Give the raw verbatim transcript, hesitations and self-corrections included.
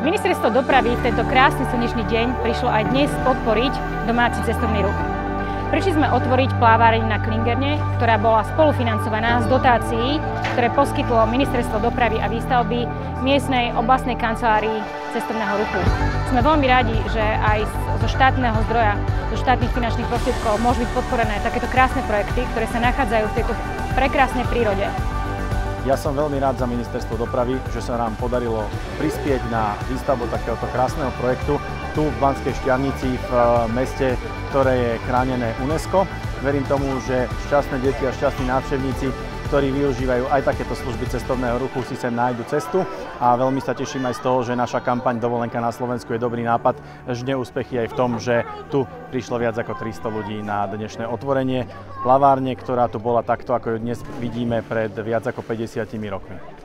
Ministerstvo dopravy v tento krásny slnečný deň prišlo aj dnes podporiť domáci cestovný ruch. Prišli sme otvoriť plávareň na Klingerne, ktorá bola spolufinancovaná z dotácií, ktoré poskytlo Ministerstvo dopravy a výstavby miestnej oblastnej kancelárii cestovného ruchu. Sme veľmi radi, že aj zo štátneho zdroja, zo štátnych finančných prostriedkov môžu byť podporené takéto krásne projekty, ktoré sa nachádzajú v tejto prekrásnej prírode. Ja som veľmi rád za Ministerstvo dopravy, že sa nám podarilo prispieť na výstavbu takéhoto krásneho projektu tu v Banskej Štiavnici, v meste, ktoré je chránené UNESCO. Verím tomu, že šťastné deti a šťastní návštevníci, ktorí využívajú aj takéto služby cestovného ruchu, si sem nájdu cestu a veľmi sa teším aj z toho, že naša kampaň Dovolenka na Slovensku je dobrý nápad. Žne úspechy aj v tom, že tu prišlo viac ako tristo ľudí na dnešné otvorenie plavárne, ktorá tu bola takto, ako ju dnes vidíme, pred viac ako päťdesiatimi rokmi.